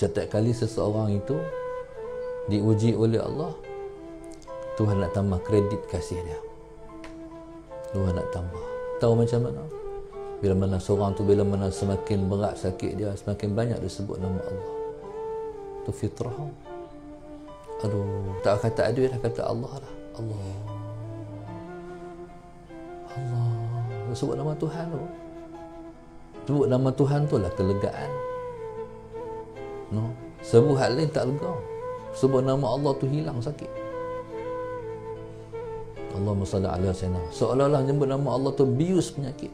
Setiap kali seseorang itu diuji oleh Allah, Tuhan nak tambah kredit kasih dia. Tuhan nak tambah. Tahu macam mana? Bila mana seorang tu, bila mana semakin berat sakit dia, semakin banyak dia sebut nama Allah. Tu fitrah. Aduh, tak kata ada, dah kata Allah lah. Allah. Allah. Dia sebut nama Tuhan tu. Sebut nama Tuhan tu lah kelegaan. No. Sebut hal lain tak lega. Sebut nama Allah tu hilang sakit. Allahumma salli ala sayyidina. Seolah-olah nyebut nama Allah tu bius penyakit.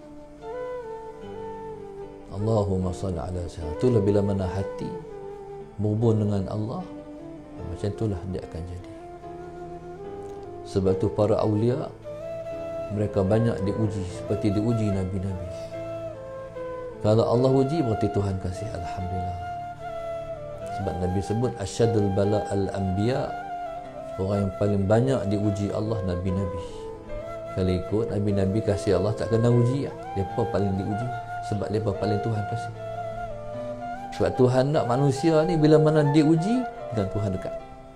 Allahumma salli ala sayyidina. Itulah bila mana hati berhubung dengan Allah, macam itulah dia akan jadi. Sebab tu para awliya, mereka banyak diuji seperti diuji Nabi-Nabi. Kalau Allah uji, berarti Tuhan kasih. Alhamdulillah. Sebab Nabi sebut asyadul bala al-anbiya, orang yang paling banyak diuji Allah Nabi-Nabi. Kalau ikut Nabi-Nabi kasih Allah tak kena uji lah. Mereka paling diuji sebab mereka paling Tuhan kasih. Sebab Tuhan nak manusia ni bila mana diuji dan Tuhan dekat.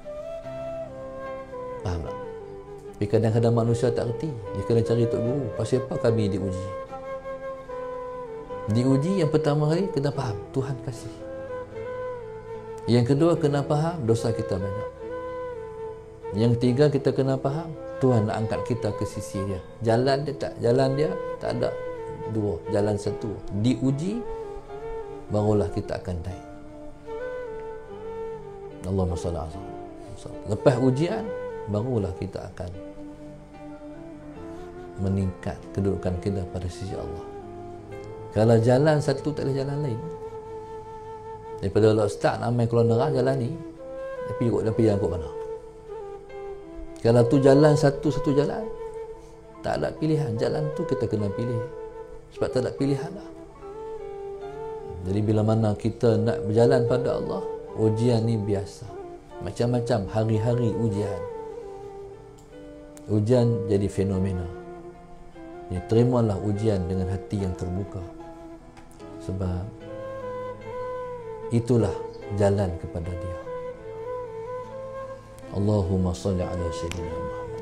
Faham tak? Tapi kadang-kadang manusia tak reti. Dia kena cari Tok Guru. Pasal apa kami diuji? Diuji yang pertama kali kena faham Tuhan kasih. Yang kedua kena faham dosa kita banyak. Yang ketiga kita kena faham Tuhan nak angkat kita ke sisi dia. Jalan dia tak ada dua, jalan satu. Diuji barulah kita akan naik. Allahumma salli alaihi wasallam. Lepas ujian barulah kita akan meningkat kedudukan kita pada sisi Allah. Kalau jalan satu tak ada jalan lain. Daripada Allah start namai keluar neraka jalan ni, tapi yang ikut mana? Kalau tu jalan satu jalan, tak ada pilihan. Jalan tu kita kena pilih. Sebab tak ada pilihan lah. Jadi bila mana kita nak berjalan pada Allah, ujian ni biasa. Macam-macam hari-hari ujian. Ujian jadi fenomena. Ya, terimalah ujian dengan hati yang terbuka. Sebab itulah jalan kepada dia. Allahumma salli ala sayyidina Muhammad.